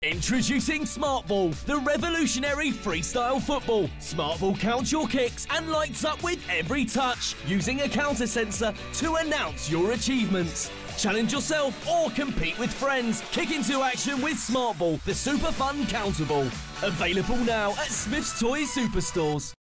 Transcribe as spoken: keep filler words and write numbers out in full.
Introducing Smartball, the revolutionary freestyle football. Smartball counts your kicks and lights up with every touch, using a counter sensor to announce your achievements. Challenge yourself or compete with friends. Kick into action with Smartball, the super fun counter ball. Available now at Smith's Toys Superstores.